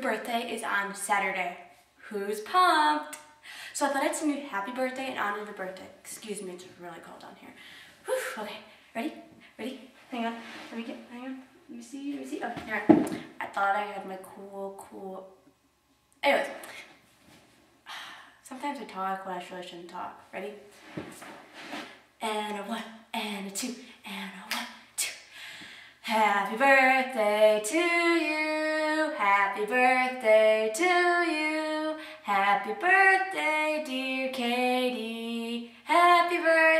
birthday is on Saturday. Who's pumped? So I thought I'd sing you happy birthday in honor of your birthday. Excuse me, it's really cold down here. Whew, okay, ready? Ready? Hang on. Hang on. Let me see. Oh, here. I thought I had my cool. Anyways. Sometimes I talk when I really shouldn't talk. Ready? And a 1, and a 2, and a 1, 2. Happy birthday to you. Happy birthday to you. Happy birthday, dear Katie. Happy birthday.